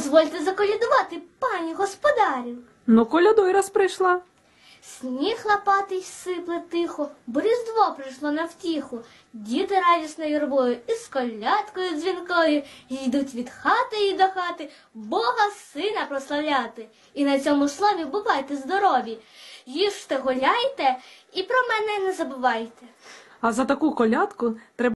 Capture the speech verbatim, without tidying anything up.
Дозвольте заколядувати, пані господарю. Ну, колядуй, раз прийшла. Сніг лопатий сипле тихо, бо Різдво прийшло на втіху. Діти радісною юрбою із колядкою дзвінкою йдуть від хати і до хати Бога Сина прославляти. І на цьому слові бувайте здорові. Їжте, гуляйте і про мене не забувайте. А за таку колядку треба